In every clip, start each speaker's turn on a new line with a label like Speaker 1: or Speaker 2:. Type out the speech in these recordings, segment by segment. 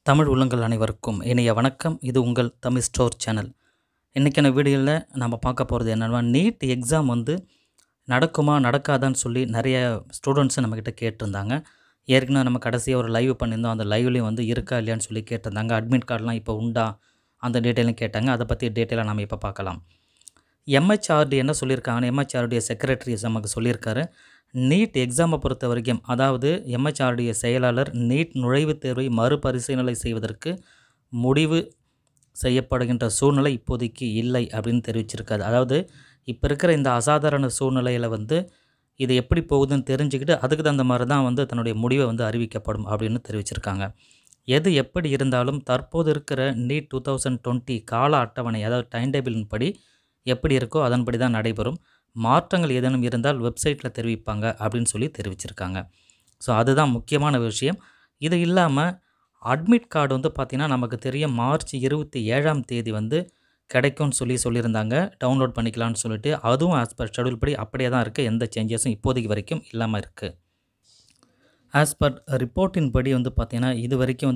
Speaker 1: தமிழ் உள்ளங்கள் அனைவருக்கும் இனிய வணக்கம். இது உங்கள் தமிழ் ஸ்டோர் சேனல். இன்றைக்கான வீடியோவில் நம்ம பார்க்க போகிறது என்னென்னா, நீட் எக்ஸாம் நடக்குமா நடக்காதான்னு சொல்லி நிறைய ஸ்டூடெண்ட்ஸு நம்மக்கிட்ட கேட்டிருந்தாங்க. ஏற்கனவே நம்ம கடைசியாக ஒரு லைவ் பண்ணியிருந்தோம். அந்த லைவ்லேயும் இருக்கா இல்லையான்னு சொல்லி கேட்டிருந்தாங்க. அட்மிட் கார்டெலாம் இப்போ உண்டா, அந்த டீட்டெயிலும் கேட்டாங்க. அதை பற்றி டீட்டெயிலாக நம்ம இப்போ பார்க்கலாம். எம்ஹெச்ஆர்டி என்ன சொல்லியிருக்காங்கன்னு எம்ஹெச்ஆர்டிய செக்ரட்டரி நமக்கு சொல்லியிருக்காரு. நீட் எக்ஸாமை பொறுத்த வரைக்கும், அதாவது எம்ஹெச்ஆர்டிய செயலாளர் நீட் நுழைவுத் தேர்வை மறுபரிசீலனை செய்வதற்கு முடிவு செய்யப்படுகின்ற சூழ்நிலை இப்போதைக்கு இல்லை அப்படின்னு தெரிவிச்சிருக்காரு. அதாவது இப்போ இருக்கிற இந்த அசாதாரண சூழ்நிலையில் இது எப்படி போகுதுன்னு தெரிஞ்சுக்கிட்டு அதுக்கு தகுந்த மாதிரி தான் தன்னுடைய முடிவை அறிவிக்கப்படும் அப்படின்னு தெரிவிச்சிருக்காங்க. எது எப்படி இருந்தாலும் தற்போது இருக்கிற நீட் 2020 கால அட்டவணை, அதாவது டைம் டேபிளின் படி எப்படி இருக்கோ அதன்படி தான் நடைபெறும். மாற்றங்கள் ஏதேனும் இருந்தால் வெப்சைட்டில் தெரிவிப்பாங்க அப்படின்னு சொல்லி தெரிவிச்சிருக்காங்க. ஸோ அதுதான் முக்கியமான விஷயம். இது இல்லாமல் அட்மிட் கார்டு பார்த்திங்கன்னா நமக்கு தெரியும் மார்ச் 27ஆம் தேதி கிடைக்கும்னு சொல்லியிருந்தாங்க. டவுன்லோட் பண்ணிக்கலாம்னு சொல்லிட்டு அதுவும் ஆஸ் பர் ஷெடியூல் படி அப்படியே தான் இருக்குது. எந்த சேஞ்சஸும் இப்போதைக்கு வரைக்கும் இல்லாமல் இருக்குது. ஆஸ் பர் ரிப்போர்ட்டின் படி பார்த்திங்கன்னா இது வரைக்கும்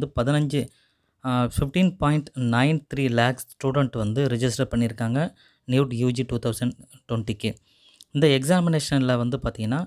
Speaker 1: 15.93 லேக்ஸ் ஸ்டூடெண்ட் ரிஜிஸ்டர் பண்ணியிருக்காங்க நியூட் யூஜி 2020க்கு. இந்த எக்ஸாமினேஷனில் பார்த்திங்கன்னா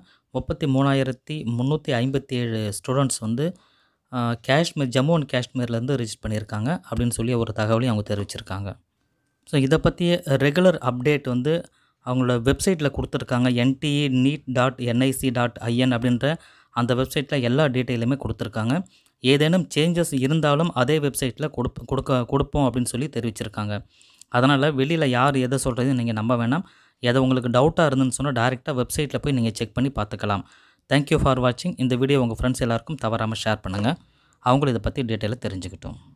Speaker 1: 33,357 ஸ்டூடெண்ட்ஸ் காஷ்மீர், ஜம்மு அண்ட் காஷ்மீர்லேருந்து ரிஜிஸ்டர் பண்ணியிருக்காங்க அப்படின்னு சொல்லி ஒரு தகவலையும் அவங்க தெரிவிச்சிருக்காங்க. ஸோ இதை பற்றிய ரெகுலர் அப்டேட் அவங்களோட வெப்சைட்டில் கொடுத்துருக்காங்க. nte.nic.in அப்படின்ற அந்த வெப்சைட்டில் எல்லா டீட்டெயிலுமே கொடுத்துருக்காங்க. ஏதேனும் சேஞ்சஸ் இருந்தாலும் அதே வெப்சைட்டில் கொடுப்போம் அப்படின்னு சொல்லி தெரிவிச்சிருக்காங்க. அதனால் வெளியில் யார் எதை சொல்கிறதையும் நீங்கள் நம்ப வேணாம். எதை உங்களுக்கு டவுட்டாக இருந்துன்னு சொன்னால் டேரெக்டாக வெப்சைட்டில் போய் நீங்கள் செக் பண்ணி பார்த்துக்கலாம். தேங்க்யூ ஃபார் வாட்சிங். இந்த வீடியோ உங்கள் ஃப்ரெண்ட்ஸ் எல்லாருக்கும் தவறாமல் ஷேர் பண்ணுங்கள். அவங்களும் இதை பற்றி டீட்டெயிலாக தெரிஞ்சுக்கிட்டோம்.